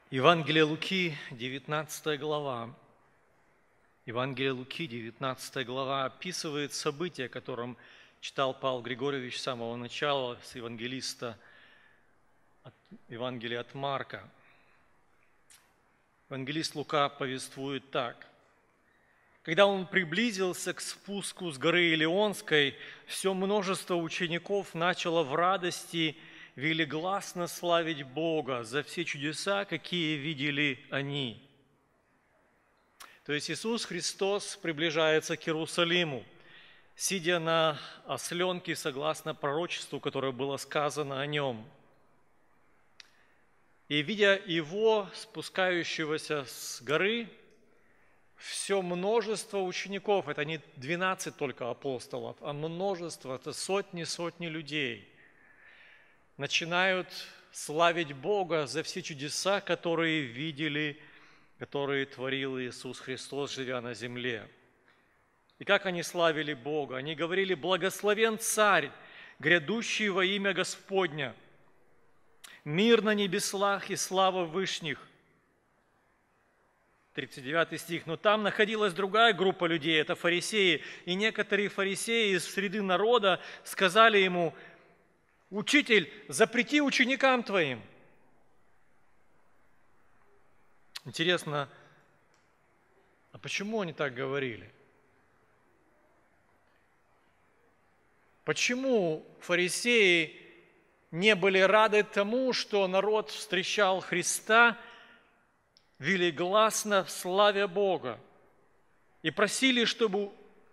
Евангелие Луки, 19 глава. Евангелие Луки, 19 глава, описывает событие, о котором читал Павел Григорьевич с самого начала, с евангелиста, Евангелия от Марка. Евангелист Лука повествует так. Когда он приблизился к спуску с горы Илионской, все множество учеников начало в радости велигласно славить Бога за все чудеса, какие видели они. То есть Иисус Христос приближается к Иерусалиму, сидя на осленке, согласно пророчеству, которое было сказано о нем. И видя Его, спускающегося с горы, все множество учеников, это не 12 только апостолов, а множество, это сотни людей, начинают славить Бога за все чудеса, которые видели, которые творил Иисус Христос, живя на земле. И как они славили Бога? Они говорили: «Благословен Царь, грядущий во имя Господня, мир на небесах и слава в вышних». 39 стих. «Но там находилась другая группа людей, это фарисеи, и некоторые фарисеи из среды народа сказали ему: „Учитель, запрети ученикам твоим“». Интересно, а почему они так говорили? Почему фарисеи не были рады тому, что народ встречал Христа велигласно в славе Бога, и просили, чтобы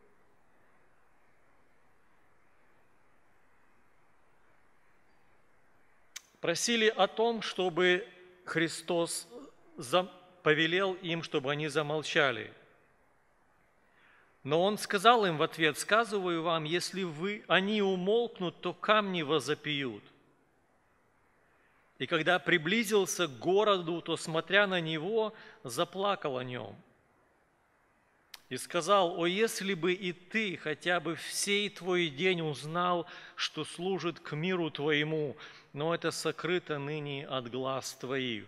о том, чтобы Христос повелел им, чтобы они замолчали. Но Он сказал им в ответ: «Сказываю вам, если они умолкнут, то камни возопьют». И когда приблизился к городу, то, смотря на него, заплакал о нем. И сказал: «О, если бы и ты хотя бы в сей твой день узнал, что служит к миру твоему, но это сокрыто ныне от глаз твоих».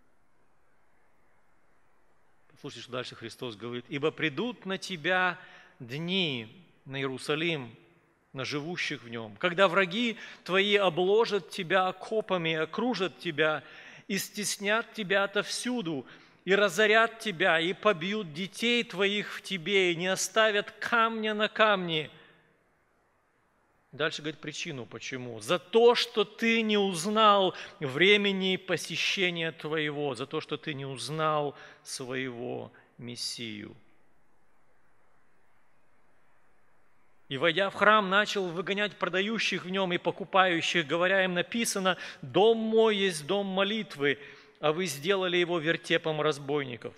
Послушайте, что дальше Христос говорит: «Ибо придут на тебя дни, на Иерусалим, на живущих в нем, когда враги твои обложат тебя окопами, окружат тебя и стеснят тебя отовсюду, и разорят тебя, и побьют детей твоих в тебе, и не оставят камня на камне». Дальше говорит причину, почему. «За то, что ты не узнал времени посещения твоего, за то, что ты не узнал своего Мессию». И, войдя в храм, начал выгонять продающих в нем и покупающих, говоря им: написано: «Дом мой есть дом молитвы, а вы сделали его вертепом разбойников».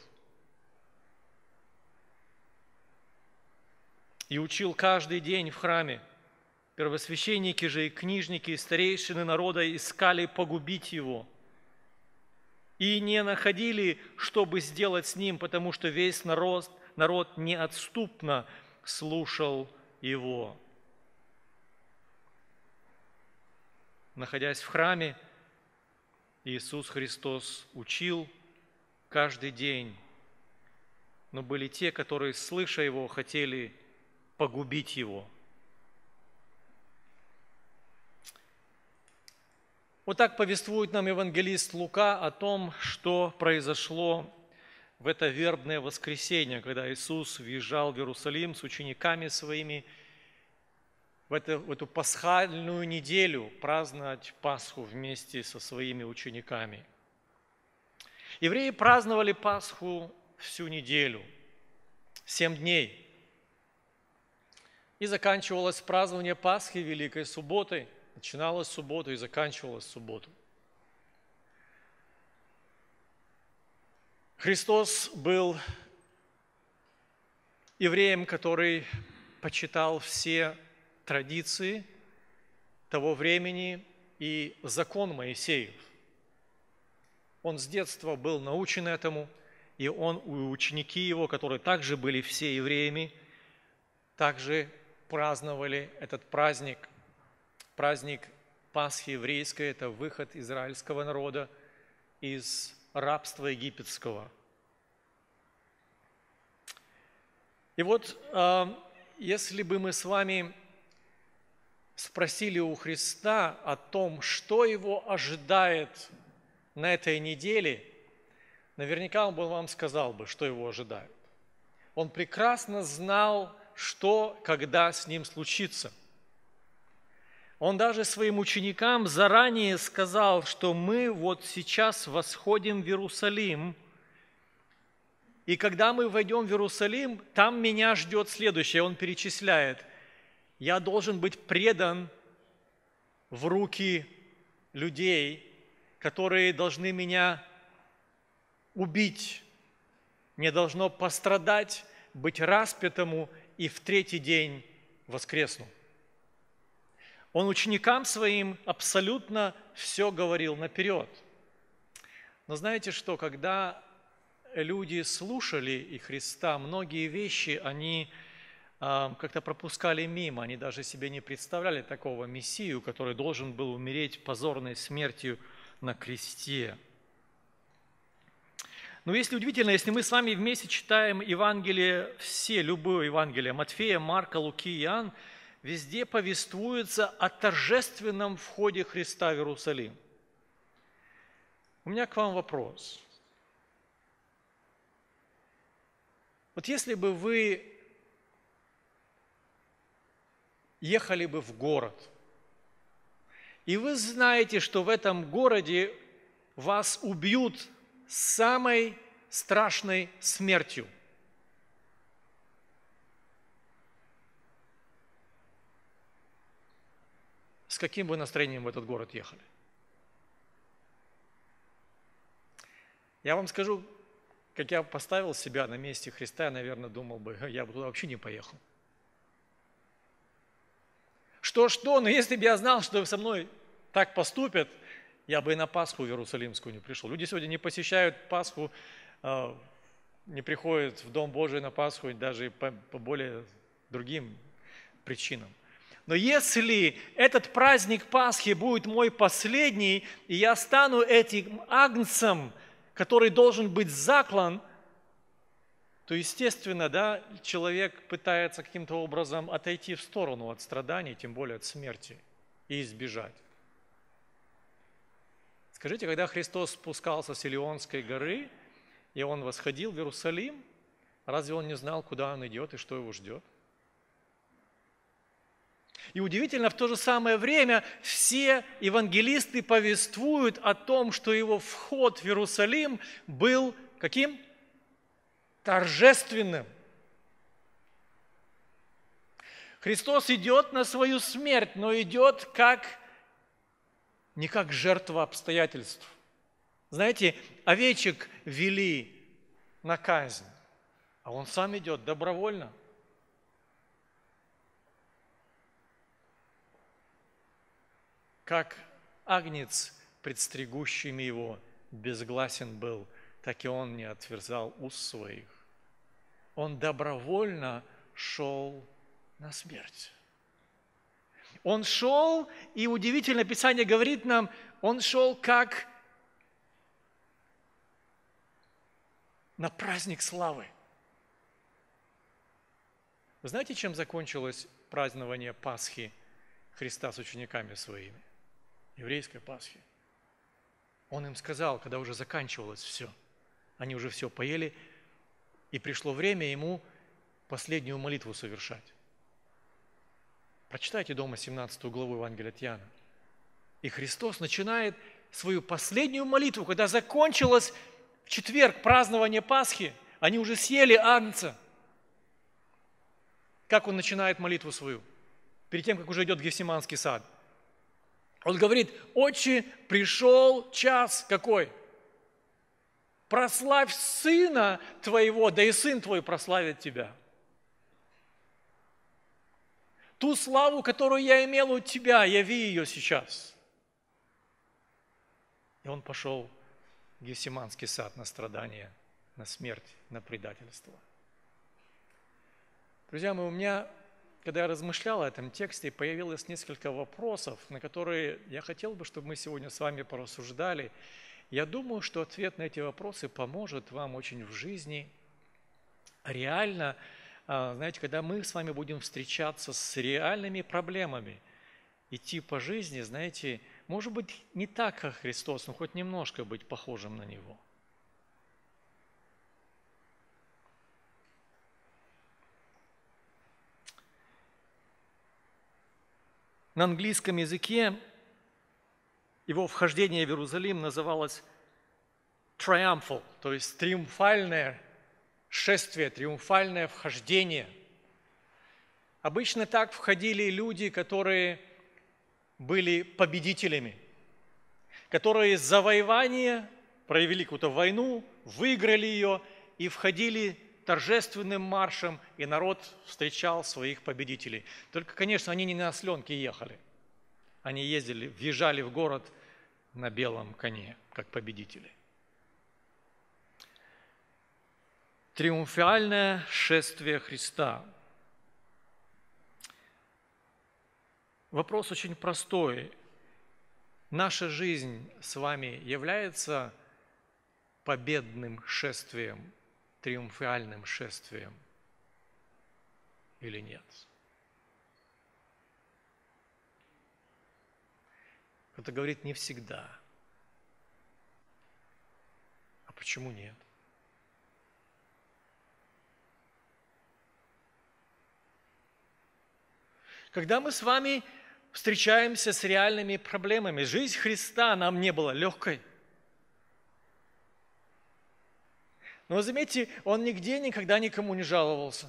И учил каждый день в храме. Первосвященники же и книжники, и старейшины народа искали погубить его. И не находили, чтобы сделать с ним, потому что весь народ неотступно слушал его. Находясь в храме, Иисус Христос учил каждый день, но были те, которые, слыша Его, хотели погубить Его. Вот так повествует нам евангелист Лука о том, что произошло в это вербное воскресенье, когда Иисус въезжал в Иерусалим с учениками своими в эту пасхальную неделю праздновать Пасху вместе со своими учениками. Евреи праздновали Пасху всю неделю, 7 дней. И заканчивалось празднование Пасхи Великой Субботой. Начиналась суббота и заканчивалась субботу. Христос был евреем, который почитал все традиции того времени и закон Моисеев. Он с детства был научен этому, и ученики его, которые также были все евреями, также праздновали этот праздник. Праздник Пасхи еврейской – это выход израильского народа из рабства египетского. И вот если бы мы с вами спросили у Христа о том, что его ожидает на этой неделе, наверняка он бы вам сказал бы, что его ожидает. Он прекрасно знал, что, когда с ним случится. Он даже своим ученикам заранее сказал, что мы вот сейчас восходим в Иерусалим, и когда мы войдем в Иерусалим, там меня ждет следующее. Он перечисляет: я должен быть предан в руки людей, которые должны меня убить. Мне должно пострадать, быть распятому и в третий день воскресну. Он ученикам своим абсолютно все говорил наперед. Но знаете что, когда люди слушали и Христа, многие вещи они как-то пропускали мимо, они даже себе не представляли такого Мессию, который должен был умереть позорной смертью на кресте. Но если удивительно, если мы с вами вместе читаем Евангелие, любое Евангелие, Матфея, Марка, Луки, Иоанн, везде повествуется о торжественном входе Христа в Иерусалим. У меня к вам вопрос. Вот если бы вы ехали бы в город, и вы знаете, что в этом городе вас убьют самой страшной смертью. С каким бы настроением в этот город ехали? Я вам скажу, как я поставил себя на месте Христа, я, наверное, думал бы, я бы туда вообще не поехал. Что, но если бы я знал, что со мной так поступят, я бы и на Пасху Иерусалимскую не пришел. Люди сегодня не посещают Пасху, не приходят в Дом Божий на Пасху даже по более другим причинам. Но если этот праздник Пасхи будет мой последний, и я стану этим агнцем, который должен быть заклан, то, естественно, человек пытается каким-то образом отойти в сторону от страданий, тем более от смерти, и избежать. Скажите, когда Христос спускался с Илионской горы, и Он восходил в Иерусалим, разве Он не знал, куда Он идет и что Его ждет? И удивительно, в то же самое время все евангелисты повествуют о том, что Его вход в Иерусалим был каким? Торжественным. Христос идет на свою смерть, но идет не как жертва обстоятельств. Знаете, овечек вели на казнь, а Он сам идет добровольно. Как агнец, предстригущими Его, безгласен был, так и Он не отверзал уст своих. Он добровольно шел на смерть. Он шел, и удивительно, Писание говорит нам, Он шел как на праздник славы. Вы знаете, чем закончилось празднование Пасхи Христа с учениками своими? Еврейской Пасхи. Он им сказал, когда уже заканчивалось все, они уже все поели, и пришло время Ему последнюю молитву совершать. Прочитайте дома 17 главу Евангелия от Иоанна. И Христос начинает свою последнюю молитву, когда закончилось в четверг празднование Пасхи, они уже съели агнца. Как Он начинает молитву свою? Перед тем, как уже идет в Гефсиманский сад. Он говорит: «Отче, пришел час какой? Прославь Сына Твоего, да и Сын Твой прославит Тебя». Ту славу, которую я имел у Тебя, яви ее сейчас. И Он пошел в Гефсиманский сад на страдания, на смерть, на предательство. Друзья мои, у меня, когда я размышлял о этом тексте, появилось несколько вопросов, на которые я хотел бы, чтобы мы сегодня с вами порассуждали. Я думаю, что ответ на эти вопросы поможет вам очень в жизни. Реально, знаете, когда мы с вами будем встречаться с реальными проблемами, идти по жизни, знаете, может быть, не так, как Христос, но хоть немножко быть похожим на Него. На английском языке его вхождение в Иерусалим называлось triumphal, то есть триумфальное шествие, триумфальное вхождение. Обычно так входили люди, которые были победителями, которые завоевание, провели какую-то войну, выиграли ее и входили торжественным маршем, и народ встречал своих победителей. Только, конечно, они не на осленке ехали. Они ездили, въезжали в город на белом коне, как победители. Триумфальное шествие Христа. Вопрос очень простой. Наша жизнь с вами является победным шествием, триумфальным шествием или нет? Кто-то говорит, не всегда. А почему нет? Когда мы с вами встречаемся с реальными проблемами, жизнь Христа нам не была легкой. Но вы заметьте, Он нигде никогда никому не жаловался.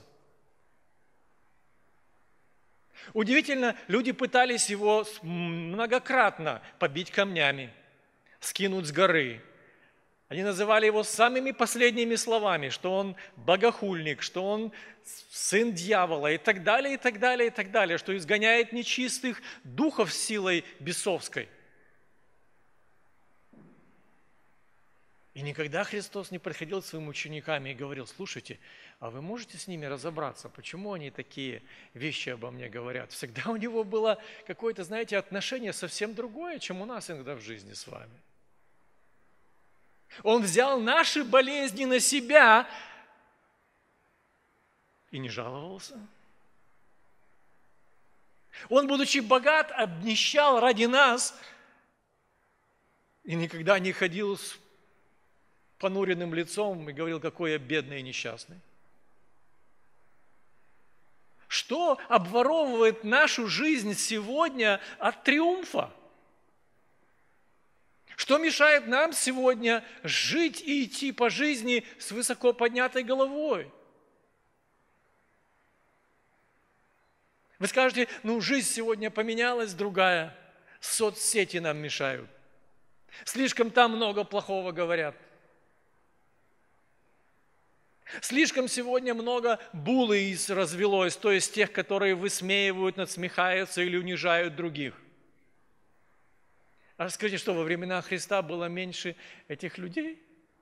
Удивительно, люди пытались Его многократно побить камнями, скинуть с горы. Они называли Его самыми последними словами, что Он богохульник, что Он сын дьявола и так далее, и так далее, и так далее, что изгоняет нечистых духов силой бесовской. И никогда Христос не подходил к своим ученикам и говорил, слушайте, а вы можете с ними разобраться, почему они такие вещи обо мне говорят? Всегда у Него было какое-то, знаете, отношение совсем другое, чем у нас иногда в жизни с вами. Он взял наши болезни на себя и не жаловался. Он, будучи богат, обнищал ради нас и никогда не ходил с понуренным лицом и говорил, какой я бедный и несчастный. Что обворовывает нашу жизнь сегодня от триумфа? Что мешает нам сегодня жить и идти по жизни с высоко поднятой головой? Вы скажете, жизнь сегодня поменялась, другая. Соцсети нам мешают. Слишком там много плохого говорят. Слишком сегодня много буллы развелось, то есть тех, которые высмеивают, надсмехаются или унижают других. А скажите, что во времена Христа было меньше этих людей?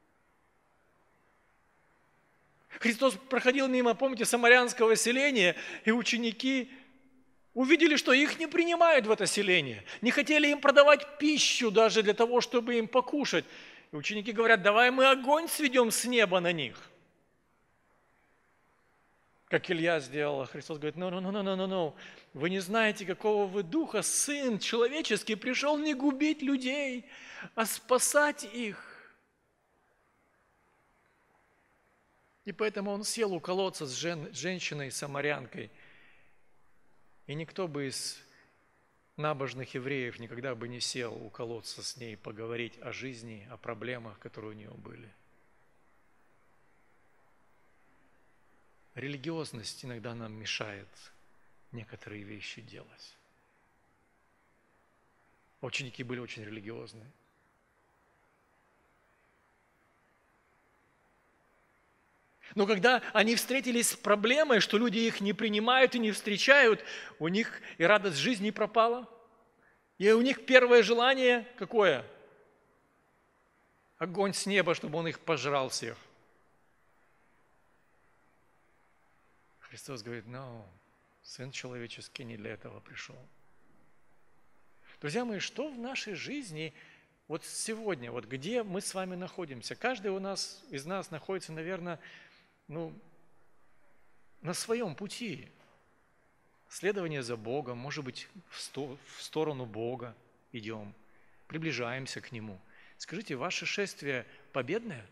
Христос проходил мимо, помните, самарянского селения, и ученики увидели, что их не принимают в это селение. Не хотели им продавать пищу даже для того, чтобы им покушать. И ученики говорят, давай мы огонь сведем с неба на них. Как Илья сделал, а Христос говорит, no, вы не знаете, какого вы духа, Сын человеческий пришел не губить людей, а спасать их. И поэтому он сел у колодца с женщиной-самарянкой, и никто бы из набожных евреев никогда бы не сел у колодца с ней поговорить о жизни, о проблемах, которые у нее были. Религиозность иногда нам мешает некоторые вещи делать. Ученики были очень религиозные. Но когда они встретились с проблемой, что люди их не принимают и не встречают, у них и радость жизни пропала. И у них первое желание какое? Огонь с неба, чтобы он их пожрал всех. Христос говорит, Сын человеческий не для этого пришел. Друзья мои, что в нашей жизни вот сегодня, вот где мы с вами находимся? Каждый из нас находится, наверное, на своем пути. Следование за Богом, может быть, в сторону Бога идем, приближаемся к Нему. Скажите, ваше шествие победное?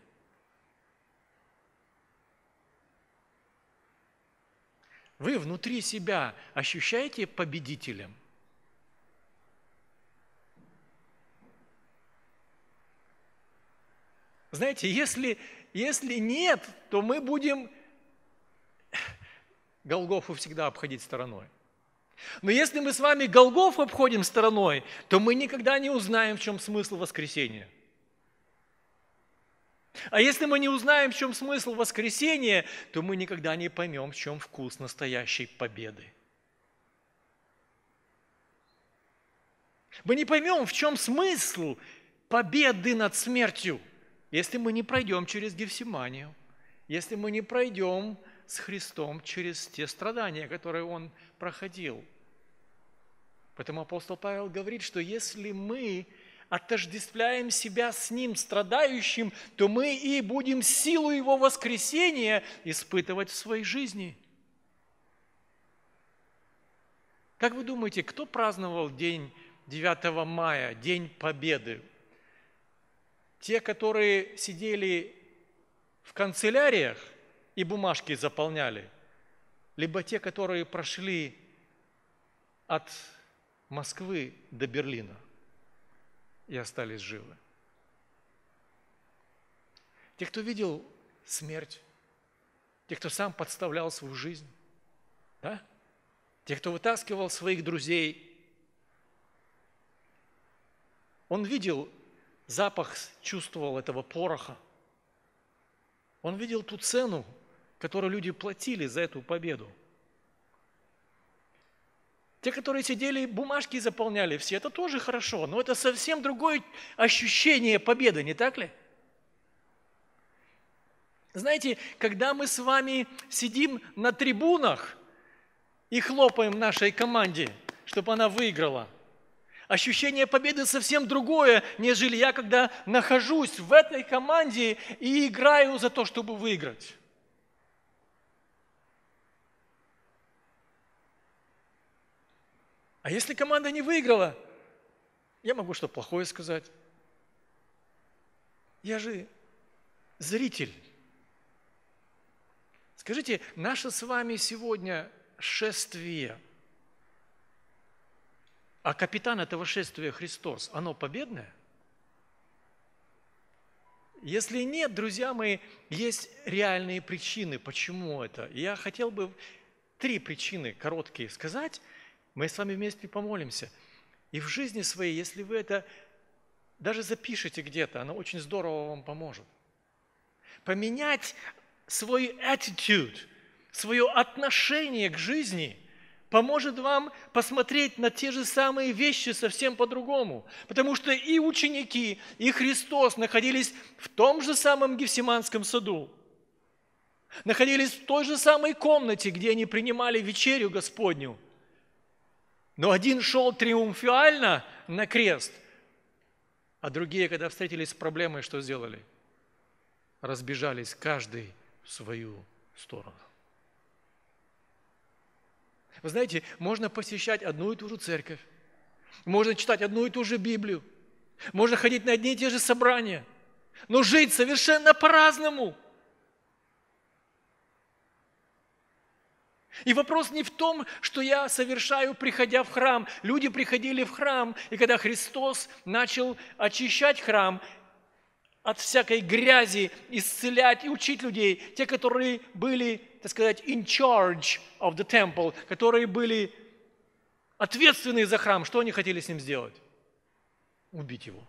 Вы внутри себя ощущаете победителем? Знаете, если нет, то мы будем Голгофу всегда обходить стороной. Но если мы с вами Голгофу обходим стороной, то мы никогда не узнаем, в чем смысл воскресения. А если мы не узнаем, в чем смысл воскресения, то мы никогда не поймем, в чем вкус настоящей победы. Мы не поймем, в чем смысл победы над смертью, если мы не пройдем через Гефсиманию, если мы не пройдем с Христом через те страдания, которые Он проходил. Поэтому апостол Павел говорит, что если мы отождествляем себя с Ним страдающим, то мы и будем силу Его воскресения испытывать в своей жизни. Как вы думаете, кто праздновал день 9 мая, День Победы? Те, которые сидели в канцеляриях и бумажки заполняли, либо те, которые прошли от Москвы до Берлина и остались живы? Те, кто видел смерть, те, кто сам подставлял свою жизнь, да? Те, кто вытаскивал своих друзей. Он видел запах, чувствовал этого пороха. Он видел ту цену, которую люди платили за эту победу. Те, которые сидели, бумажки заполняли все, это тоже хорошо, но это совсем другое ощущение победы, не так ли? Знаете, когда мы с вами сидим на трибунах и хлопаем нашей команде, чтобы она выиграла, ощущение победы совсем другое, нежели я, когда нахожусь в этой команде и играю за то, чтобы выиграть. А если команда не выиграла, я могу что плохое сказать. Я же зритель. Скажите, наше с вами сегодня шествие, а капитан этого шествия Христос, оно победное? Если нет, друзья мои, есть реальные причины, почему это. Я хотел бы 3 причины короткие сказать. Мы с вами вместе помолимся. И в жизни своей, если вы это даже запишите где-то, оно очень здорово вам поможет. Поменять свой attitude, свое отношение к жизни поможет вам посмотреть на те же самые вещи совсем по-другому. Потому что и ученики, и Христос находились в том же самом Гефсиманском саду, находились в той же самой комнате, где они принимали вечерю Господню. Но один шел триумфально на крест, а другие, когда встретились с проблемой, что сделали? Разбежались каждый в свою сторону. Вы знаете, можно посещать одну и ту же церковь, можно читать одну и ту же Библию, можно ходить на одни и те же собрания, но жить совершенно по-разному. И вопрос не в том, что я совершаю, приходя в храм. Люди приходили в храм, и когда Христос начал очищать храм от всякой грязи, исцелять и учить людей, те, которые были, так сказать, in charge of the temple, которые были ответственны за храм, что они хотели с ним сделать? Убить его.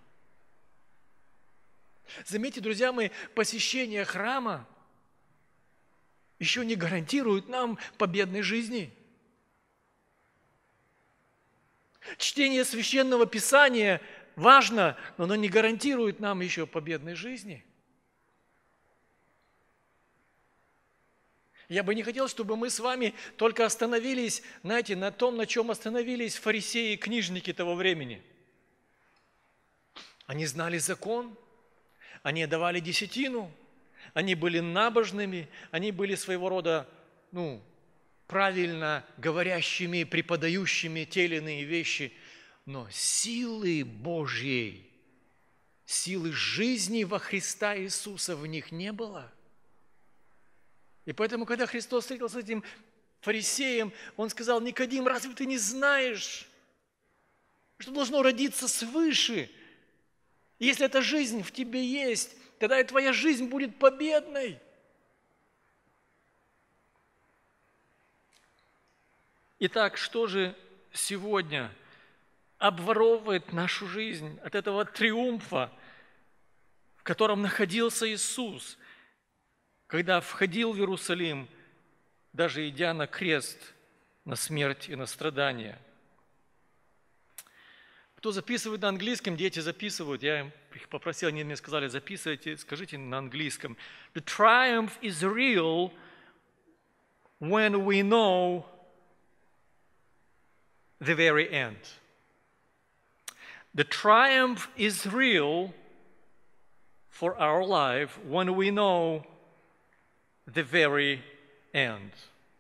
Заметьте, друзья мои, посещение храма еще не гарантирует нам победной жизни. Чтение Священного Писания важно, но оно не гарантирует нам еще победной жизни. Я бы не хотел, чтобы мы с вами только остановились, знаете, на том, на чем остановились фарисеи и книжники того времени. Они знали закон, они давали десятину, они были набожными, они были своего рода, правильно говорящими, преподающими те или иные вещи, но силы Божьей, силы жизни во Христа Иисуса в них не было. И поэтому, когда Христос встретился с этим фарисеем, Он сказал: Никодим, разве ты не знаешь, что должно родиться свыше? И если эта жизнь в тебе есть, тогда и твоя жизнь будет победной. Итак, что же сегодня обворовывает нашу жизнь от этого триумфа, в котором находился Иисус, когда входил в Иерусалим, даже идя на крест, на смерть и на страдания? Кто записывает на английском, дети записывают, я их попросил, они мне сказали: записывайте, скажите на английском. The triumph is real when we know the very end. The triumph is real for our life when we know the very end.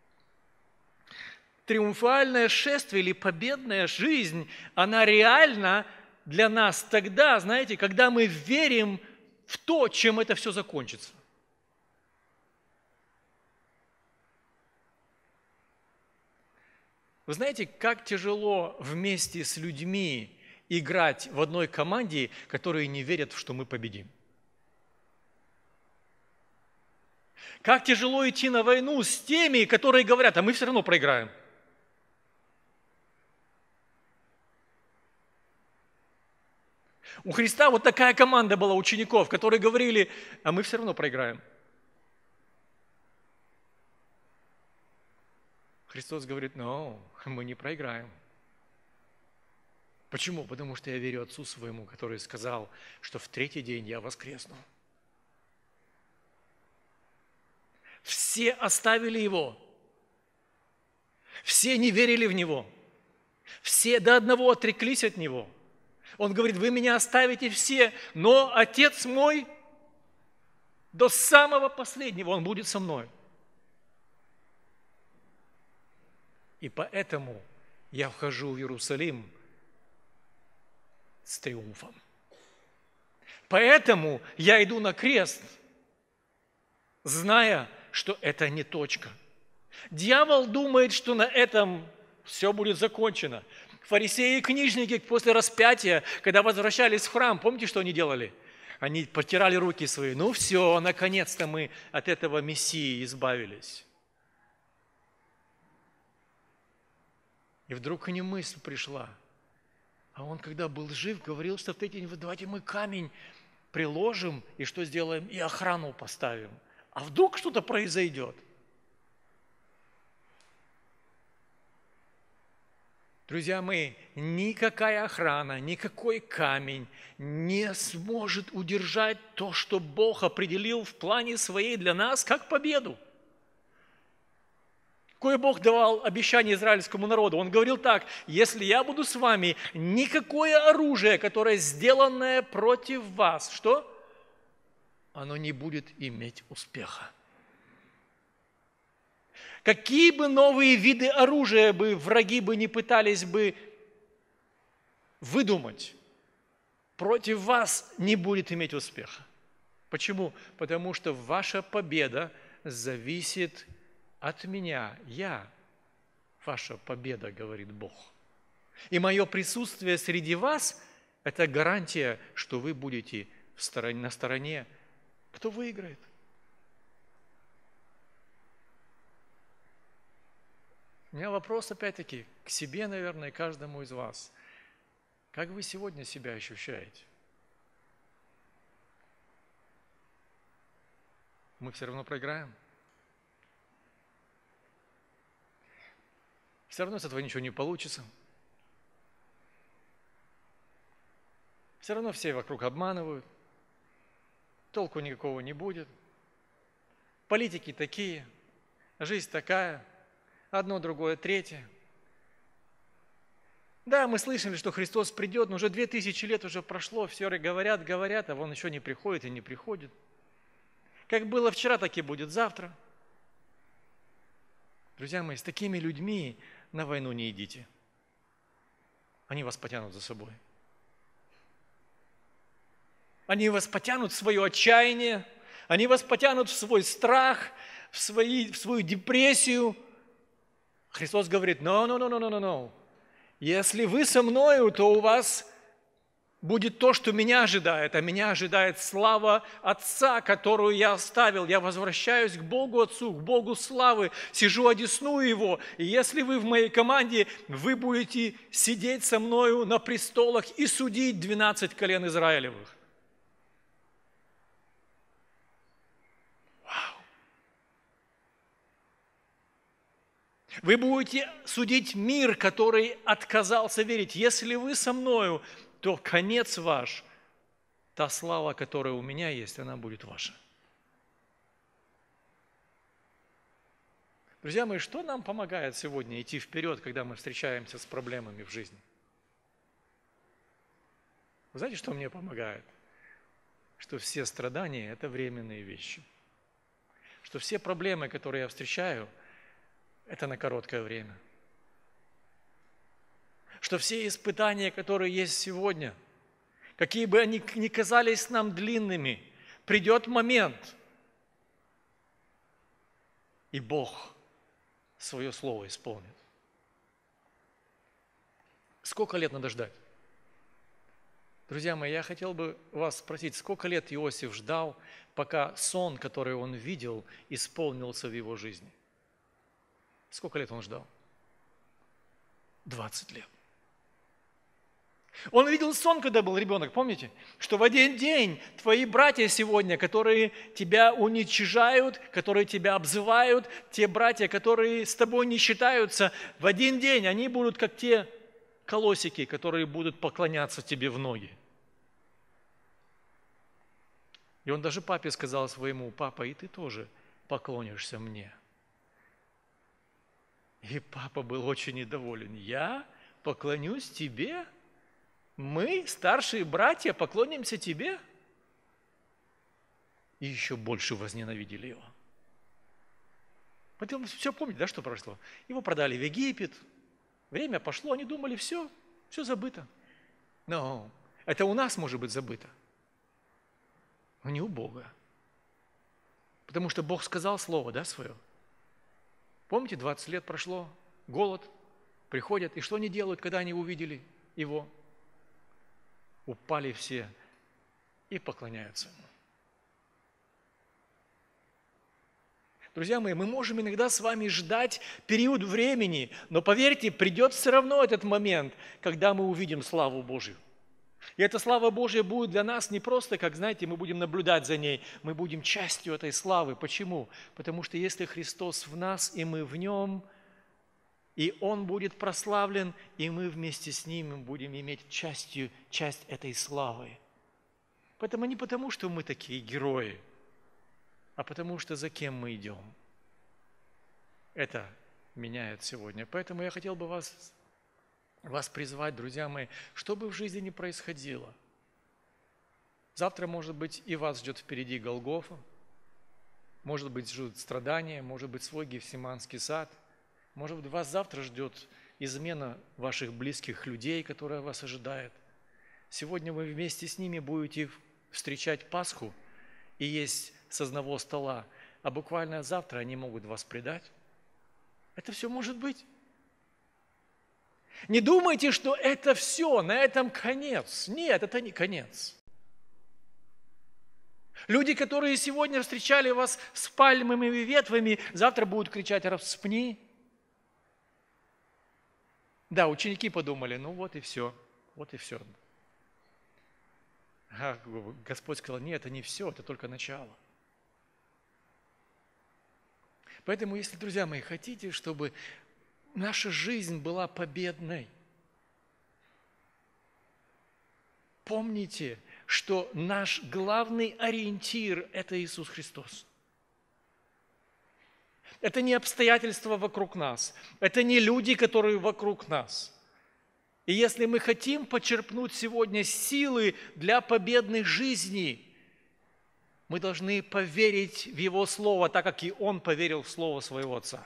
Триумфальное шествие или победная жизнь, она реальна для нас тогда, знаете, когда мы верим в то, чем это все закончится. Вы знаете, как тяжело вместе с людьми играть в одной команде, которые не верят, что мы победим. Как тяжело идти на войну с теми, которые говорят: а мы все равно проиграем. У Христа вот такая команда была учеников, которые говорили: а мы все равно проиграем. Христос говорит: но мы не проиграем. Почему? Потому что я верю Отцу своему, который сказал, что в третий день я воскресну. Все оставили Его. Все не верили в Него. Все до одного отреклись от Него. Он говорит: вы меня оставите все, но Отец мой до самого последнего, Он будет со мной. И поэтому я вхожу в Иерусалим с триумфом. Поэтому я иду на крест, зная, что это не точка. Дьявол думает, что на этом все будет закончено. Фарисеи и книжники после распятия, когда возвращались в храм, помните, что они делали? Они потирали руки свои. Ну все, наконец-то мы от этого Мессии избавились. И вдруг к ним мысль пришла. А он, когда был жив, говорил, что в третий день: давайте мы камень приложим, и что сделаем? И охрану поставим. А вдруг что-то произойдет? Друзья мои, никакая охрана, никакой камень не сможет удержать то, что Бог определил в плане своей для нас как победу. Какое Бог давал обещание израильскому народу? Он говорил так: если я буду с вами, никакое оружие, которое сделанное против вас, что? Оно не будет иметь успеха. Какие бы новые виды оружия бы враги бы не пытались бы выдумать, против вас не будет иметь успеха. Почему? Потому что ваша победа зависит от меня. Я ваша победа, говорит Бог. И мое присутствие среди вас – это гарантия, что вы будете на стороне, кто выиграет. У меня вопрос, опять-таки, к себе, наверное, и каждому из вас. Как вы сегодня себя ощущаете? Мы все равно проиграем. Все равно с этого ничего не получится. Все равно все вокруг обманывают. Толку никакого не будет. Политики такие, жизнь такая. Одно, другое, третье. Да, мы слышали, что Христос придет, но уже 2000 лет уже прошло, все говорят, говорят, а Он еще не приходит и не приходит. Как было вчера, так и будет завтра. Друзья мои, с такими людьми на войну не идите. Они вас потянут за собой. Они вас потянут в свое отчаяние, они вас потянут в свой страх, в свою депрессию. Христос говорит: no. Если вы со мною, то у вас будет то, что меня ожидает, а меня ожидает слава Отца, которую я оставил. Я возвращаюсь к Богу Отцу, к Богу славы, сижу одесную Его. И если вы в моей команде, вы будете сидеть со мною на престолах и судить 12 колен Израилевых. Вы будете судить мир, который отказался верить. Если вы со мною, то конец ваш, та слава, которая у меня есть, она будет ваша. Друзья мои, что нам помогает сегодня идти вперед, когда мы встречаемся с проблемами в жизни? Вы знаете, что мне помогает? Что все страдания – это временные вещи. Что все проблемы, которые я встречаю – это на короткое время. Что все испытания, которые есть сегодня, какие бы они ни казались нам длинными, придет момент, и Бог свое слово исполнит. Сколько лет надо ждать? Друзья мои, я хотел бы вас спросить, сколько лет Иосиф ждал, пока сон, который он видел, исполнился в его жизни? Сколько лет он ждал? 20 лет. Он видел сон, когда был ребенок, помните? Что в один день твои братья сегодня, которые тебя уничижают, которые тебя обзывают, те братья, которые с тобой не считаются, в один день они будут как те колосики, которые будут поклоняться тебе в ноги. И он даже папе сказал своему: папа, и ты тоже поклонишься мне. И папа был очень недоволен. Я поклонюсь тебе? Мы, старшие братья, поклонимся тебе? И еще больше возненавидели его. Потом все помните, да, что прошло? Его продали в Египет. Время пошло, они думали, все забыто. Но это у нас может быть забыто, но не у Бога. Потому что Бог сказал слово, да, свое. Помните, 20 лет прошло, голод, приходят, и что они делают, когда они увидели его? Упали все и поклоняются ему. Друзья мои, мы можем иногда с вами ждать период времени, но поверьте, придет все равно этот момент, когда мы увидим славу Божью. И эта слава Божья будет для нас не просто, как, знаете, мы будем наблюдать за ней, мы будем частью этой славы. Почему? Потому что если Христос в нас, и мы в Нем, и Он будет прославлен, и мы вместе с Ним будем иметь часть этой славы. Поэтому не потому, что мы такие герои, а потому что за кем мы идем. Это меняет сегодня. Поэтому я хотел бы вас призвать, друзья мои, что бы в жизни ни происходило. Завтра, может быть, и вас ждет впереди Голгофа, может быть, ждут страдания, может быть, свой Гефсиманский сад, может быть, вас завтра ждет измена ваших близких людей, которая вас ожидает. Сегодня вы вместе с ними будете встречать Пасху и есть с одного стола, а буквально завтра они могут вас предать. Это все может быть. Не думайте, что это все, на этом конец. Нет, это не конец. Люди, которые сегодня встречали вас с пальмовыми ветвями, завтра будут кричать: распни. Да, ученики подумали: ну вот и все, вот и все. А Господь сказал: нет, это не все, это только начало. Поэтому, если, друзья мои, хотите, чтобы наша жизнь была победной, помните, что наш главный ориентир – это Иисус Христос. Это не обстоятельства вокруг нас, это не люди, которые вокруг нас. И если мы хотим почерпнуть сегодня силы для победной жизни, мы должны поверить в Его Слово, так как и Он поверил в Слово Своего Отца.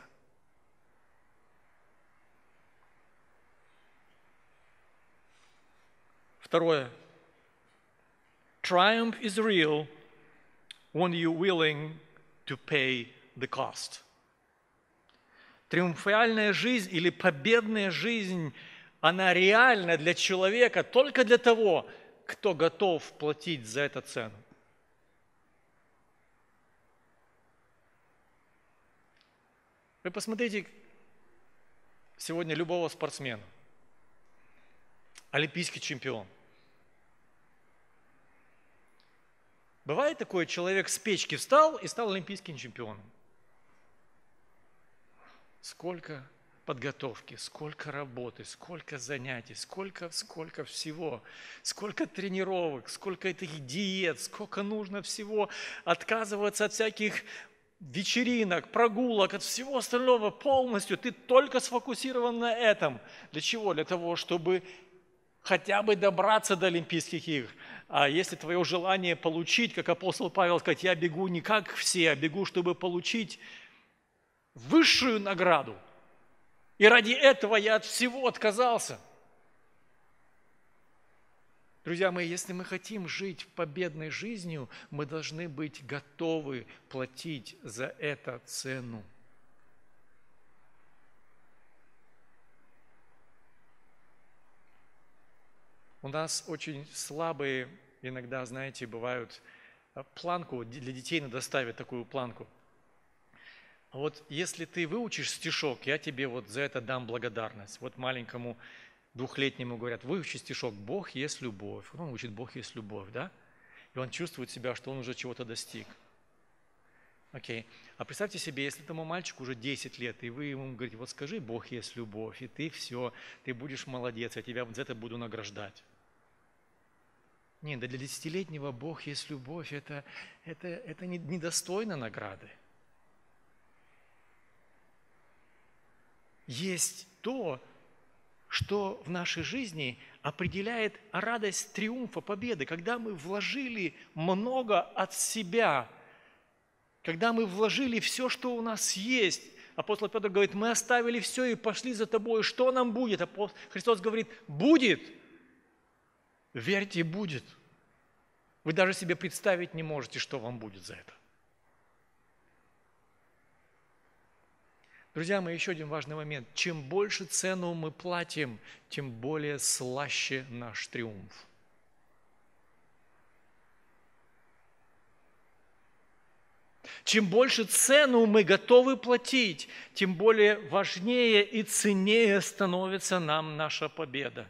Второе. Triumph is real when you're willing to pay the cost. Триумфальная жизнь или победная жизнь, она реальна для человека только для того, кто готов платить за это цену. Вы посмотрите сегодня любого спортсмена, олимпийский чемпион. Бывает такое, человек с печки встал и стал олимпийским чемпионом. Сколько подготовки, сколько работы, сколько занятий, сколько всего, сколько тренировок, сколько этих диет, сколько нужно всего отказываться от всяких вечеринок, прогулок, от всего остального полностью. Ты только сфокусирован на этом. Для чего? Для того, чтобы хотя бы добраться до Олимпийских игр. А если твое желание получить, как апостол Павел сказать, я бегу не как все, а бегу, чтобы получить высшую награду. И ради этого я от всего отказался. Друзья мои, если мы хотим жить победной жизнью, мы должны быть готовы платить за это цену. У нас очень слабые, иногда, знаете, бывают планку, для детей надо ставить такую планку. Вот если ты выучишь стишок, я тебе вот за это дам благодарность. Вот маленькому двухлетнему говорят, выучи стишок «Бог есть любовь». Он учит «Бог есть любовь», да? И он чувствует себя, что он уже чего-то достиг. Окей. А представьте себе, если этому мальчику уже 10 лет, и вы ему говорите, вот скажи «Бог есть любовь», и ты все, ты будешь молодец, я тебя вот за это буду награждать. Нет, да для 10-летнего Бог есть любовь, это недостойно награды. Есть то, что в нашей жизни определяет радость триумфа, победы, когда мы вложили много от себя, когда мы вложили все, что у нас есть. Апостол Петр говорит, мы оставили все и пошли за тобой, что нам будет? Христос говорит, будет. Верьте, будет. Вы даже себе представить не можете, что вам будет за это. Друзья мои, еще один важный момент. Чем больше цену мы платим, тем более слаще наш триумф. Чем больше цену мы готовы платить, тем более важнее и ценнее становится нам наша победа.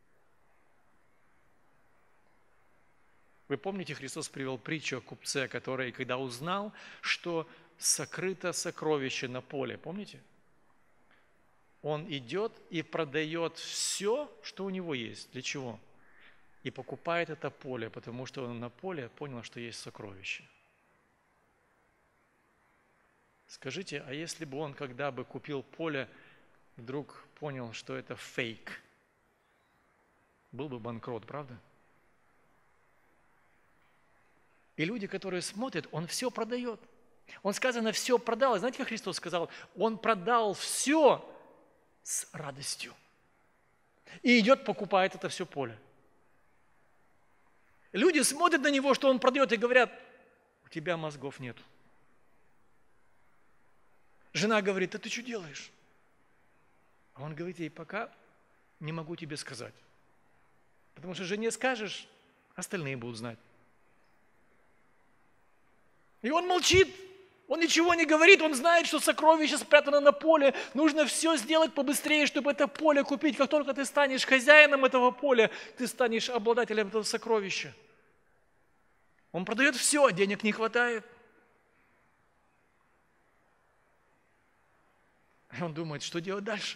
Вы помните, Христос привел притчу о купце, который, когда узнал, что сокрыто сокровище на поле, помните? Он идет и продает все, что у него есть. Для чего? И покупает это поле, потому что он на поле понял, что есть сокровище. Скажите, а если бы он, когда бы купил поле, вдруг понял, что это фейк, был бы банкрот, правда? И люди, которые смотрят, он все продает. Он, сказано, все продал. И знаете, как Христос сказал? Он продал все с радостью. И идет, покупает это все поле. Люди смотрят на него, что он продает, и говорят, у тебя мозгов нет. Жена говорит, а ты что делаешь? А он говорит ей, пока не могу тебе сказать. Потому что жене скажешь, остальные будут знать. И он молчит, он ничего не говорит, он знает, что сокровище спрятано на поле. Нужно все сделать побыстрее, чтобы это поле купить. Как только ты станешь хозяином этого поля, ты станешь обладателем этого сокровища. Он продает все, а денег не хватает. И он думает, что делать дальше.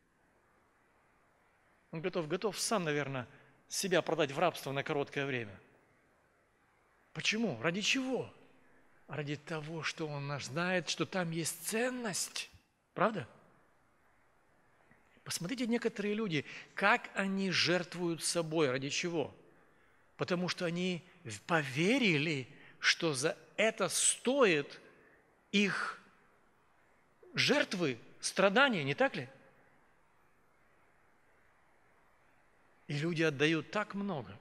Он готов сам, наверное, себя продать в рабство на короткое время. Почему? Ради чего? Ради того, что он знает, что там есть ценность. Правда? Посмотрите, некоторые люди, как они жертвуют собой, ради чего? Потому что они поверили, что за это стоит их жертвы, страдания, не так ли? И люди отдают так много.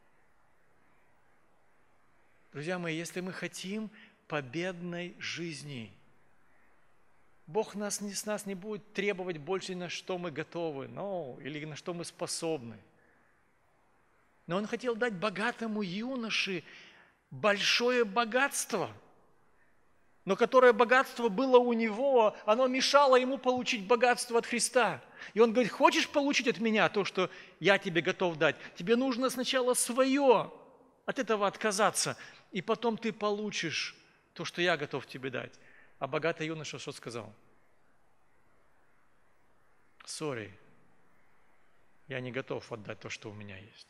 Друзья мои, если мы хотим победной жизни, Бог с нас не будет требовать больше, на что мы готовы, или на что мы способны. Но Он хотел дать богатому юноше большое богатство, но которое богатство было у него, оно мешало ему получить богатство от Христа. И он говорит: хочешь получить от меня то, что я тебе готов дать? Тебе нужно сначала свое от этого отказаться, и потом ты получишь то, что я готов тебе дать. А богатый юноша что сказал? Сори, я не готов отдать то, что у меня есть.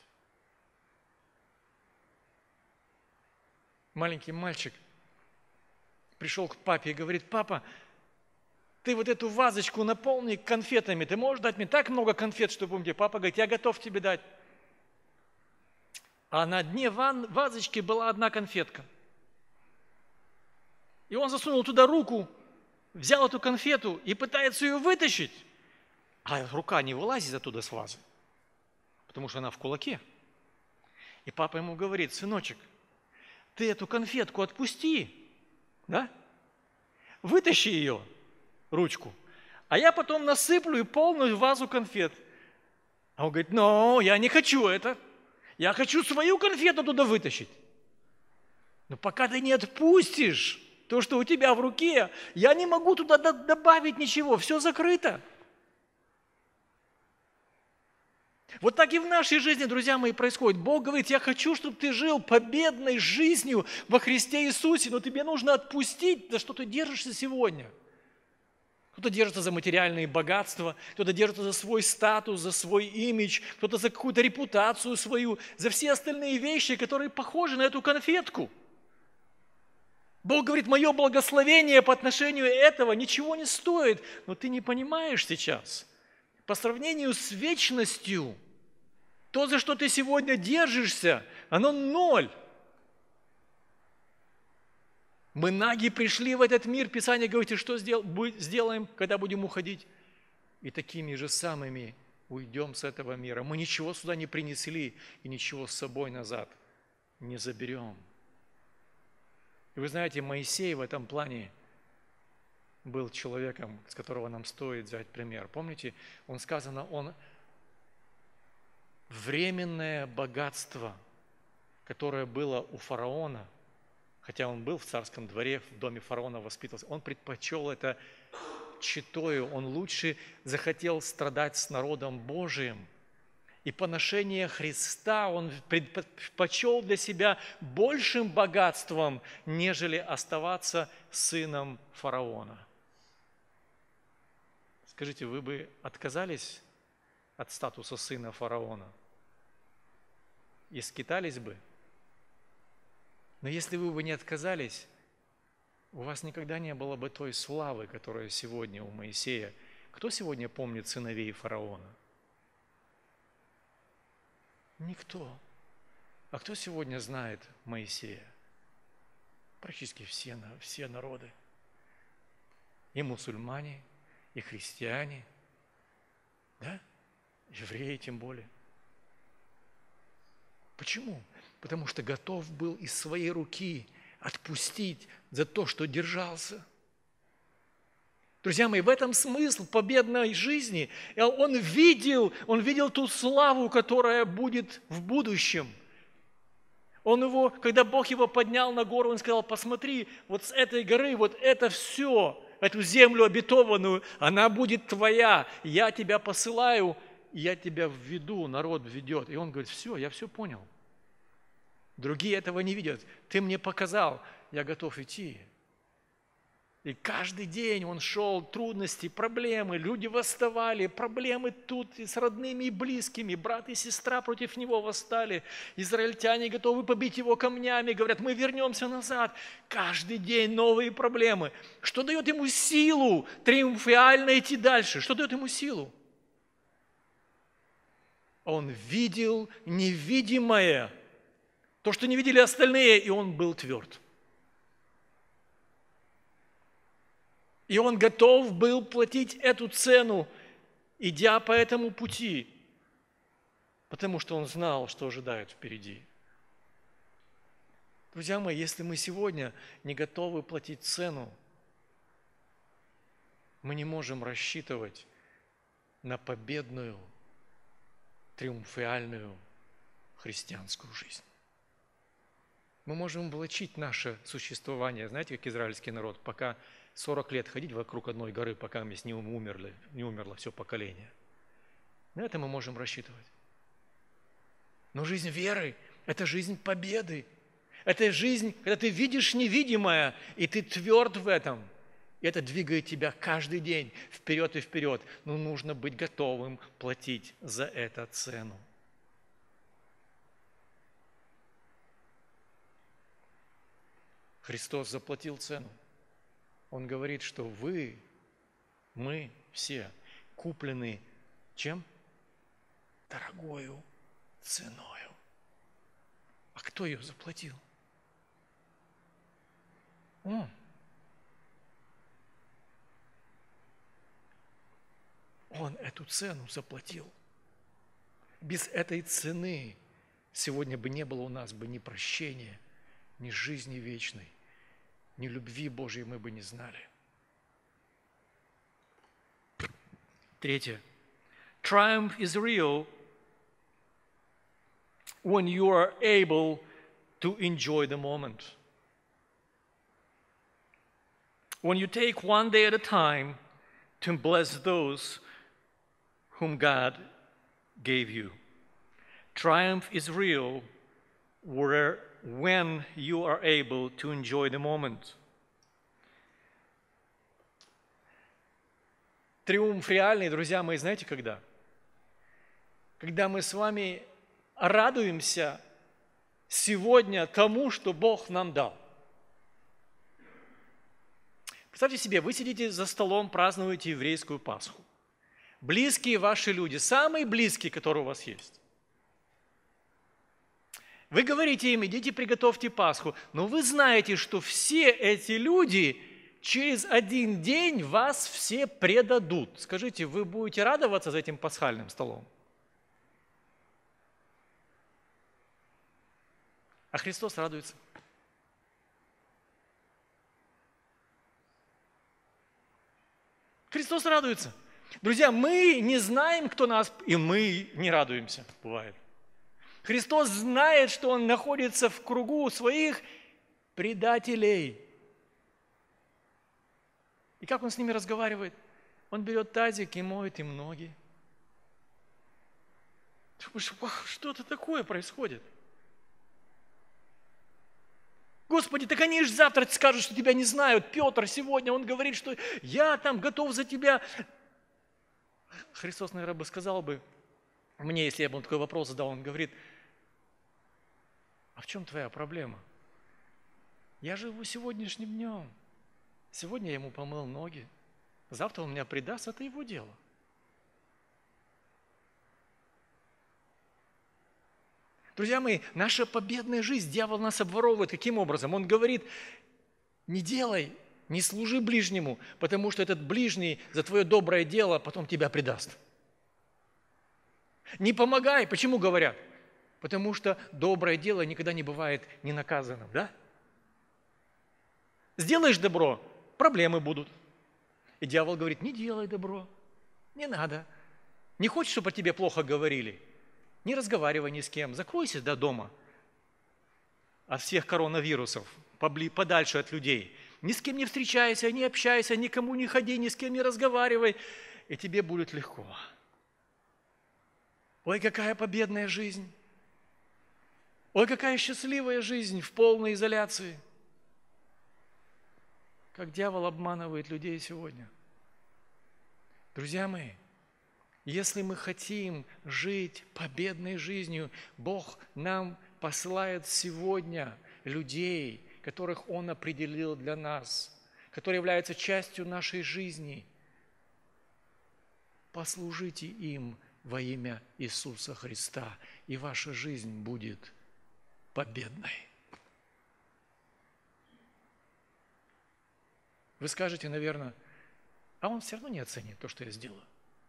Маленький мальчик пришел к папе и говорит: папа, ты вот эту вазочку наполни конфетами, ты можешь дать мне так много конфет, чтобы мне? Папа говорит: я готов тебе дать. А на дне вазочки была одна конфетка. И он засунул туда руку, взял эту конфету и пытается ее вытащить. А рука не вылазит оттуда с вазы, потому что она в кулаке. И папа ему говорит: сыночек, ты эту конфетку отпусти, да? Вытащи ее, ручку, а я потом насыплю и полную вазу конфет. А он говорит: но я не хочу это. Я хочу свою конфету туда вытащить. Но пока ты не отпустишь то, что у тебя в руке, я не могу туда добавить ничего, все закрыто. Вот так и в нашей жизни, друзья мои, происходит. Бог говорит: я хочу, чтобы ты жил победной жизнью во Христе Иисусе, но тебе нужно отпустить, за что ты держишься сегодня. Кто-то держится за материальные богатства, кто-то держится за свой статус, за свой имидж, кто-то за какую-то репутацию свою, за все остальные вещи, которые похожи на эту конфетку. Бог говорит: мое благословение по отношению этого ничего не стоит, но ты не понимаешь сейчас. По сравнению с вечностью, то, за что ты сегодня держишься, оно ноль. Мы наги пришли в этот мир, Писание говорит: и что сделаем, когда будем уходить? И такими же самыми уйдем с этого мира. Мы ничего сюда не принесли и ничего с собой назад не заберем. И вы знаете, Моисей в этом плане был человеком, с которого нам стоит взять пример. Помните, он временное богатство, которое было у фараона, хотя он был в царском дворе, в доме фараона воспитывался, он предпочел это читою, он лучше захотел страдать с народом Божиим. И поношение Христа он предпочел для себя большим богатством, нежели оставаться сыном фараона. Скажите, вы бы отказались от статуса сына фараона? И скитались бы? Но если вы бы не отказались, у вас никогда не было бы той славы, которая сегодня у Моисея. Кто сегодня помнит сыновей фараона? Никто. А кто сегодня знает Моисея? Практически все народы. И мусульмане, и христиане, да? Евреи тем более. Почему? Потому что готов был из своей руки отпустить за то, что держался. Друзья мои, в этом смысл победной жизни. Он видел ту славу, которая будет в будущем. Когда Бог его поднял на гору, он сказал: посмотри, вот с этой горы, вот это все, эту землю обетованную, она будет твоя. Я тебя посылаю, я тебя введу, народ введет. И он говорит: все, я все понял. Другие этого не видят. Ты мне показал, я готов идти. И каждый день он шел, трудности, проблемы, люди восставали, проблемы тут и с родными и близкими, брат и сестра против него восстали, израильтяне готовы побить его камнями, говорят: мы вернемся назад. Каждый день новые проблемы. Что дает ему силу триумфально идти дальше? Что дает ему силу? Он видел невидимое, то, что не видели остальные, и он был тверд. И он готов был платить эту цену, идя по этому пути, потому что он знал, что ожидает впереди. Друзья мои, если мы сегодня не готовы платить цену, мы не можем рассчитывать на победную, триумфальную христианскую жизнь. Мы можем влачить наше существование, знаете, как израильский народ, пока 40 лет ходить вокруг одной горы, пока мы не умерло все поколение. На это мы можем рассчитывать. Но жизнь веры – это жизнь победы. Это жизнь, когда ты видишь невидимое, и ты тверд в этом. И это двигает тебя каждый день вперед и вперед. Но нужно быть готовым платить за это цену. Христос заплатил цену. Он говорит, что мы все куплены чем? Дорогою ценою. А кто ее заплатил? Он. Он эту цену заплатил. Без этой цены сегодня бы не было у нас бы ни прощения, ни жизни вечной, ни любви Божьей мы бы не знали. Третье. Triumph is real when you are able to enjoy the moment. When you take one day at a time to bless those whom God gave you. Triumph is real when you are able to enjoy the moment. Триумф реальный, друзья мои, знаете когда? Когда мы с вами радуемся сегодня тому, что Бог нам дал. Представьте себе, вы сидите за столом, празднуете еврейскую Пасху. Близкие ваши люди, самые близкие, которые у вас есть. Вы говорите им, идите приготовьте Пасху, но вы знаете, что все эти люди через один день вас все предадут. Скажите, вы будете радоваться за этим пасхальным столом? А Христос радуется. Христос радуется. Друзья, мы не знаем, кто нас, и мы не радуемся, бывает. Христос знает, что Он находится в кругу своих предателей. И как Он с ними разговаривает? Он берет тазик и моет им ноги. Что-то такое происходит. Господи, так они же завтра скажут, что тебя не знают. Петр сегодня, он говорит, что я там готов за тебя. Христос, наверное, бы сказал бы мне, если я бы такой вопрос задал, он говорит, а в чем твоя проблема? Я живу сегодняшним днем. Сегодня я ему помыл ноги. Завтра он меня предаст, это его дело. Друзья мои, наша победная жизнь, дьявол нас обворовывает. Каким образом? Он говорит, не делай, не служи ближнему, потому что этот ближний за твое доброе дело потом тебя предаст. Не помогай. Почему говорят? Потому что доброе дело никогда не бывает ненаказанным, да? Сделаешь добро, проблемы будут. И дьявол говорит, не делай добро, не надо. Не хочешь, чтобы о тебе плохо говорили? Не разговаривай ни с кем, закройся до дома от всех коронавирусов, подальше от людей. Ни с кем не встречайся, не общайся, никому не ходи, ни с кем не разговаривай, и тебе будет легко. Ой, какая победная жизнь! Ой, какая счастливая жизнь в полной изоляции! Как дьявол обманывает людей сегодня. Друзья мои, если мы хотим жить победной жизнью, Бог нам посылает сегодня людей, которых Он определил для нас, которые являются частью нашей жизни. Послужите им во имя Иисуса Христа, и ваша жизнь будет победной. Вы скажете, наверное, а он все равно не оценит то, что я сделаю.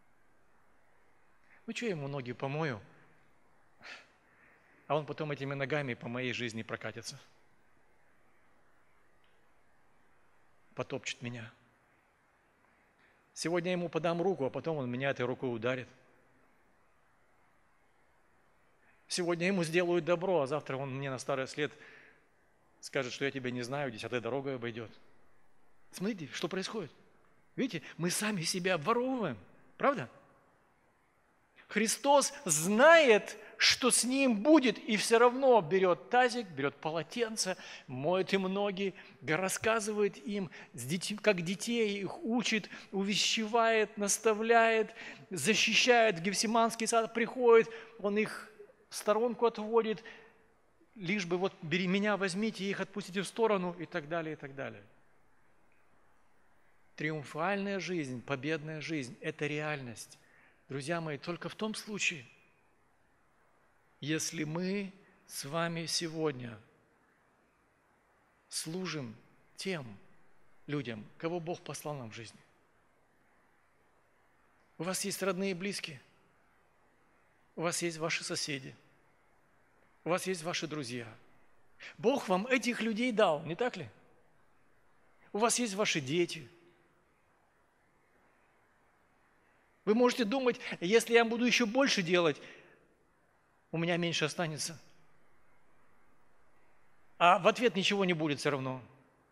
Ну, что я ему ноги помою, а он потом этими ногами по моей жизни прокатится, потопчет меня. Сегодня я ему подам руку, а потом он меня этой рукой ударит. Сегодня ему сделают добро, а завтра он мне на старый след скажет, что я тебя не знаю, 10-й дорогой обойдет. Смотрите, что происходит. Видите, мы сами себя обворовываем, правда? Христос знает, что с ним будет, и все равно берет тазик, берет полотенце, моет им ноги, рассказывает им, как детей их учит, увещевает, наставляет, защищает. В Гефсиманский сад приходит, он их в сторонку отводит, лишь бы вот меня возьмите, их отпустите в сторону и так далее, и так далее. Триумфальная жизнь, победная жизнь – это реальность. Друзья мои, только в том случае, если мы с вами сегодня служим тем людям, кого Бог послал нам в жизни. У вас есть родные и близкие, у вас есть ваши соседи, у вас есть ваши друзья. Бог вам этих людей дал, не так ли? У вас есть ваши дети. Вы можете думать, если я буду еще больше делать, у меня меньше останется. А в ответ ничего не будет все равно.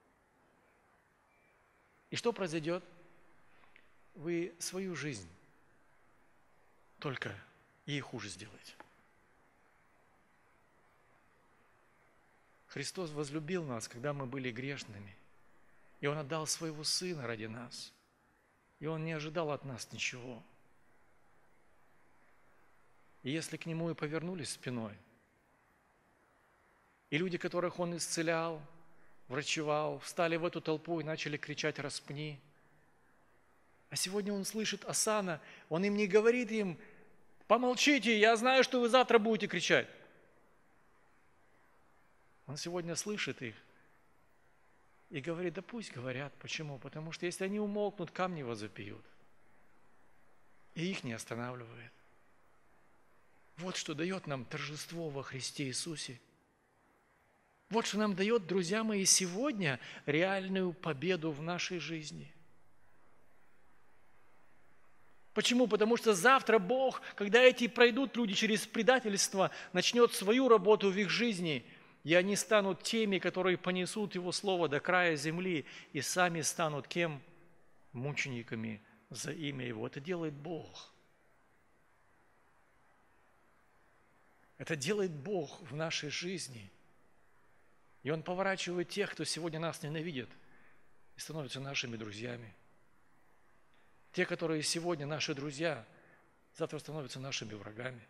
И что произойдет? Вы свою жизнь только ей хуже сделаете. Христос возлюбил нас, когда мы были грешными, и Он отдал Своего Сына ради нас. И Он не ожидал от нас ничего. И если к Нему и повернулись спиной, и люди, которых Он исцелял, врачевал, встали в эту толпу и начали кричать «распни», а сегодня Он слышит осанна, Он им не говорит им «помолчите, я знаю, что вы завтра будете кричать». Он сегодня слышит их и говорит, да пусть говорят. Почему? Потому что если они умолкнут, камни возопьют. И их не останавливает. Вот что дает нам торжество во Христе Иисусе. Вот что нам дает, друзья мои, сегодня реальную победу в нашей жизни. Почему? Потому что завтра Бог, когда эти пройдут люди через предательство, начнет свою работу в их жизни – и они станут теми, которые понесут Его Слово до края земли, и сами станут кем? Мучениками за имя Его. Это делает Бог. Это делает Бог в нашей жизни. И Он поворачивает тех, кто сегодня нас ненавидит, и становятся нашими друзьями. Те, которые сегодня наши друзья, завтра становятся нашими врагами.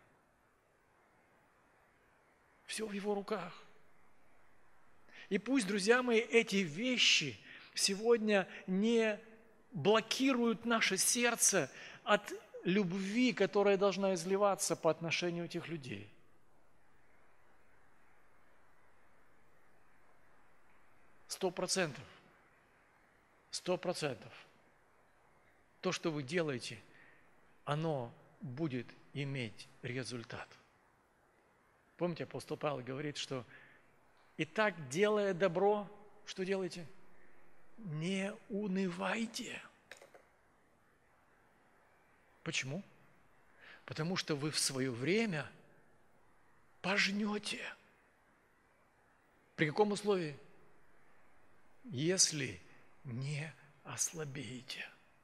Все в Его руках. И пусть, друзья мои, эти вещи сегодня не блокируют наше сердце от любви, которая должна изливаться по отношению этих людей. 100%. 100%. То, что вы делаете, оно будет иметь результат. Помните, апостол Павел говорит, что «Итак, делая добро, что делаете? Не унывайте». Почему? Потому что вы в свое время пожнете. При каком условии? Если не ослабеете.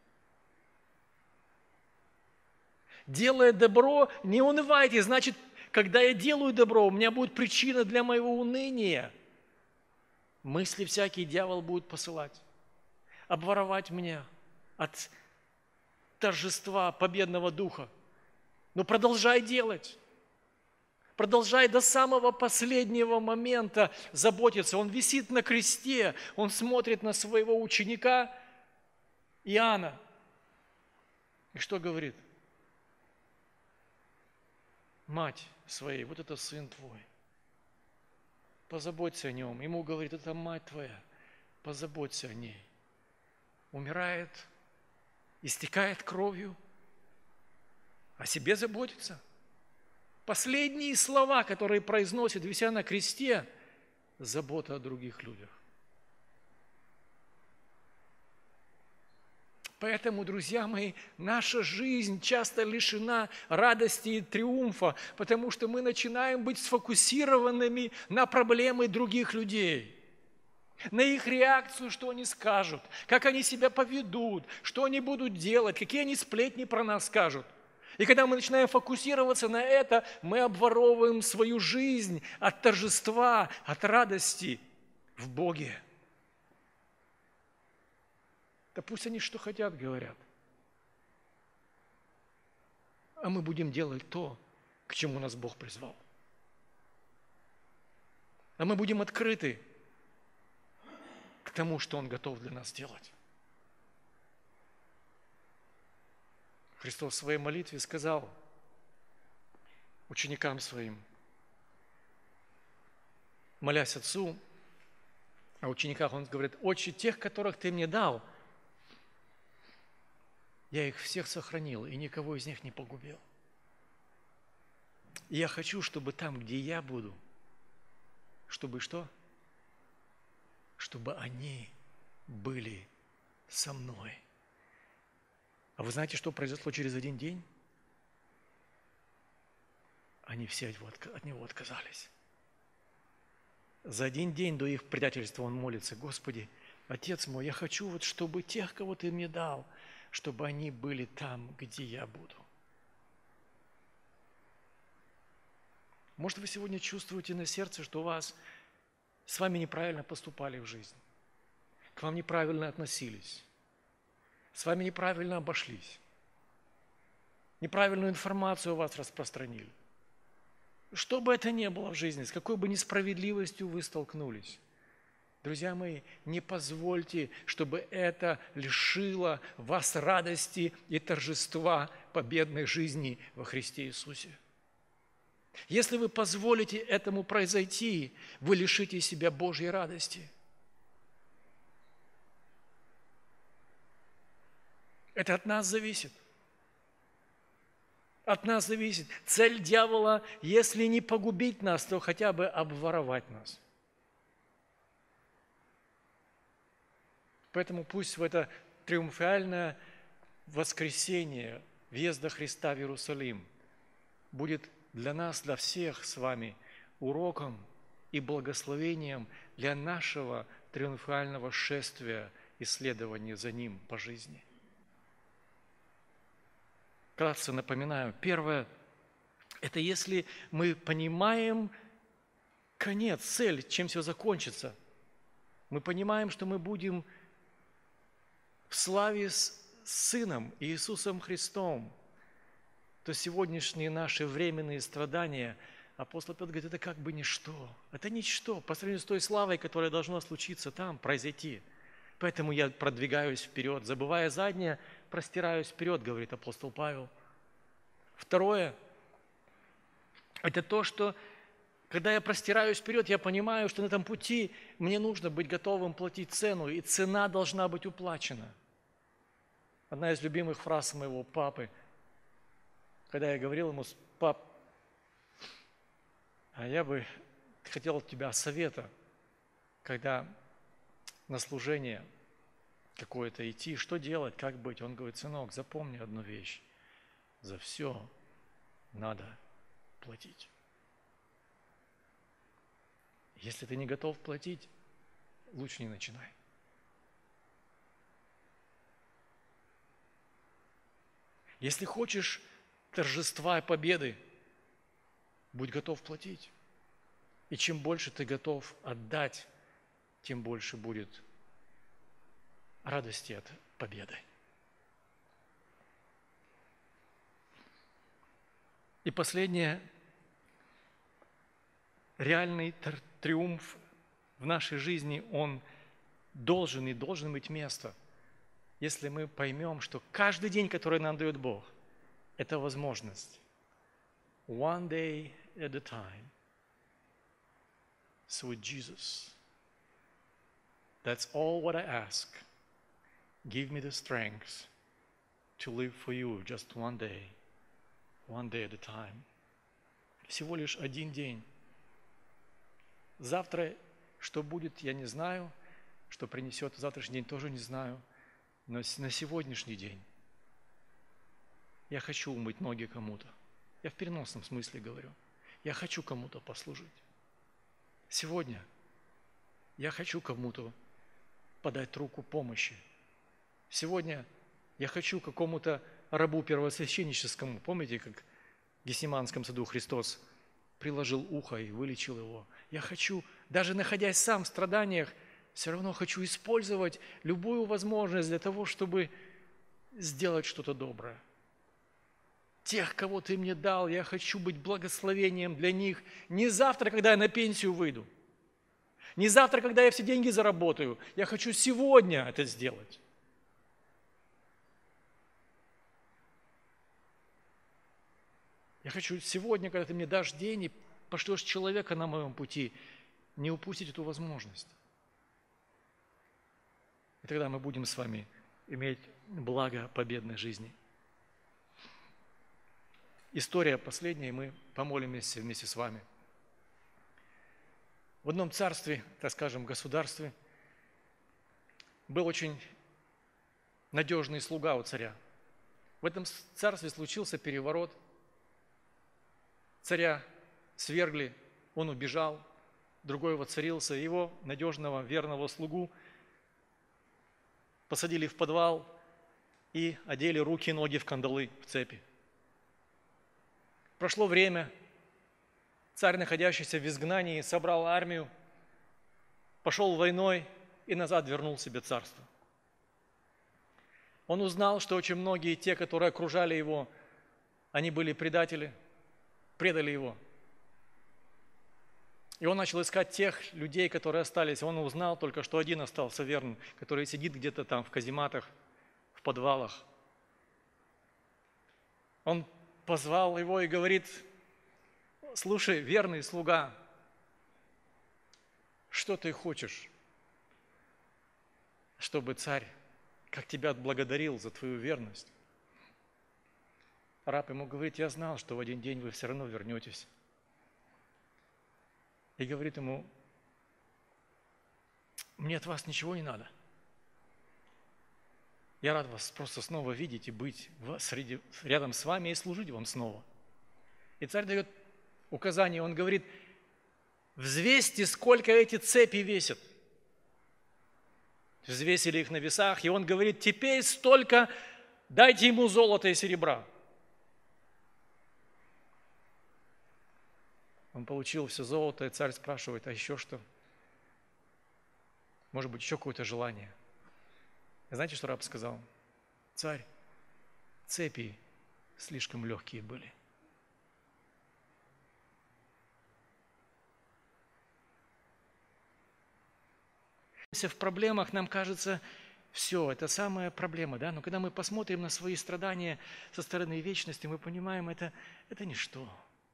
Делая добро, не унывайте. Значит, когда я делаю добро, у меня будет причина для моего уныния. Мысли всякие дьявол будет посылать. Обворовать меня от торжества победного духа. Но продолжай делать. Продолжай до самого последнего момента заботиться. Он висит на кресте, он смотрит на своего ученика Иоанна. И что говорит? мать своей, вот это сын твой. Позаботься о нем. Ему говорит, это мать твоя, позаботься о ней. Умирает, истекает кровью, о себе заботится. Последние слова, которые произносит, вися на кресте, забота о других людях. Поэтому, друзья мои, наша жизнь часто лишена радости и триумфа, потому что мы начинаем быть сфокусированными на проблемы других людей, на их реакцию, что они скажут, как они себя поведут, что они будут делать, какие они сплетни про нас скажут. И когда мы начинаем фокусироваться на это, мы обворовываем свою жизнь от торжества, от радости в Боге. Да пусть они что хотят, говорят. А мы будем делать то, к чему нас Бог призвал. А мы будем открыты к тому, что Он готов для нас делать. Христос в своей молитве сказал ученикам своим, молясь Отцу, о учениках Он говорит, «Отче, тех, которых Ты мне дал, я их всех сохранил, и никого из них не погубил. И я хочу, чтобы там, где я буду, чтобы что? Чтобы они были со мной». А вы знаете, что произошло через один день? Они все от Него отказались. За один день до их предательства он молится, «Господи, Отец мой, я хочу, вот, чтобы тех, кого Ты мне дал, чтобы они были там, где я буду». Может, вы сегодня чувствуете на сердце, что с вами неправильно поступали в жизни, к вам неправильно относились, с вами неправильно обошлись, неправильную информацию о вас распространили. Что бы это ни было в жизни, с какой бы несправедливостью вы столкнулись, друзья мои, не позвольте, чтобы это лишило вас радости и торжества победной жизни во Христе Иисусе. Если вы позволите этому произойти, вы лишите себя Божьей радости. Это от нас зависит. От нас зависит. Цель дьявола, если не погубить нас, то хотя бы обворовать нас. Поэтому пусть в это триумфальное воскресенье, въезда Христа в Иерусалим, будет для нас, для всех с вами уроком и благословением для нашего триумфального шествия и следования за Ним по жизни. Вкратце напоминаю, первое, это если мы понимаем конец, цель, чем все закончится. Мы понимаем, что мы будем в славе с Сыном Иисусом Христом, то сегодняшние наши временные страдания, апостол Петр говорит, это как бы ничто. Это ничто по сравнению с той славой, которая должна случиться там, произойти. Поэтому я продвигаюсь вперед, забывая заднее, простираюсь вперед, говорит апостол Павел. Второе, это то, что когда я простираюсь вперед, я понимаю, что на этом пути мне нужно быть готовым платить цену, и цена должна быть уплачена. Одна из любимых фраз моего папы, когда я говорил ему, пап, а я бы хотел от тебя совета, когда на служение какое-то идти, что делать, как быть. Он говорит, сынок, запомни одну вещь, за все надо платить. Если ты не готов платить, лучше не начинай. Если хочешь торжества и победы, будь готов платить. И чем больше ты готов отдать, тем больше будет радости от победы. И последнее, реальный триумф в нашей жизни, он должен иметь место, если мы поймем, что каждый день, который нам дает Бог, это возможность one day at a time. Sweet Jesus, that's all what I ask. Give me the strength to live for you just one day at a time. Всего лишь один день. Завтра что будет, я не знаю. Что принесет завтрашний день, тоже не знаю. Но на сегодняшний день я хочу умыть ноги кому-то. Я в переносном смысле говорю. Я хочу кому-то послужить. Сегодня я хочу кому-то подать руку помощи. Сегодня я хочу какому-то рабу первосвященническому, помните, как в Гефсиманском саду Христос приложил ухо и вылечил его. Я хочу, даже находясь сам в страданиях, все равно хочу использовать любую возможность для того, чтобы сделать что-то доброе. Тех, кого Ты мне дал, я хочу быть благословением для них. Не завтра, когда я на пенсию выйду. Не завтра, когда я все деньги заработаю. Я хочу сегодня это сделать. Я хочу сегодня, когда Ты мне дашь день и пошлешь человека на моем пути, не упустить эту возможность. И тогда мы будем с вами иметь благо победной жизни. История последняя, и мы помолимся вместе с вами. В одном царстве, так скажем, государстве, был очень надежный слуга у царя. В этом царстве случился переворот. Царя свергли, он убежал, другой воцарился. Его надежного, верного слугу посадили в подвал и одели руки и ноги в кандалы, в цепи. Прошло время, царь, находящийся в изгнании, собрал армию, пошел войной и назад вернул себе царство. Он узнал, что очень многие те, которые окружали его, они были предатели, предали его. И он начал искать тех людей, которые остались. Он узнал только, что один остался верным, который сидит где-то там в казематах, в подвалах. Он позвал его и говорит: слушай, верный слуга, что ты хочешь, чтобы царь как тебя отблагодарил за твою верность? Раб ему говорит: я знал, что в один день вы все равно вернетесь. И говорит ему: мне от вас ничего не надо. Я рад вас просто снова видеть и быть рядом с вами и служить вам снова. И царь дает указание, он говорит: взвесьте, сколько эти цепи весят. Взвесили их на весах, и он говорит: теперь столько, дайте ему золота и серебра. Он получил все золото, и царь спрашивает: а еще что? Может быть, еще какое-то желание? И знаете, что раб сказал? Царь, цепи слишком легкие были. В проблемах нам кажется, все, это самая проблема, да? Но когда мы посмотрим на свои страдания со стороны вечности, мы понимаем, это ничто.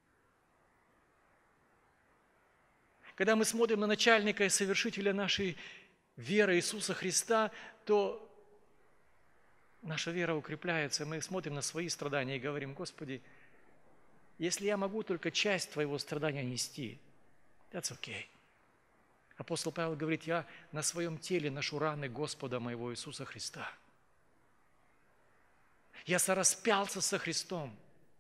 Когда мы смотрим на начальника и совершителя нашей веры Иисуса Христа, то наша вера укрепляется, мы смотрим на свои страдания и говорим: Господи, если я могу только часть Твоего страдания нести, that's okay. Апостол Павел говорит: я на своем теле ношу раны Господа моего Иисуса Христа. Я сораспялся со Христом.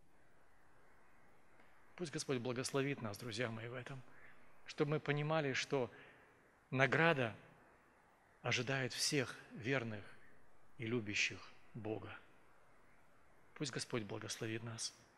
Пусть Господь благословит нас, друзья мои, в этом, чтобы мы понимали, что награда ожидает всех верных и любящих Бога. Пусть Господь благословит нас.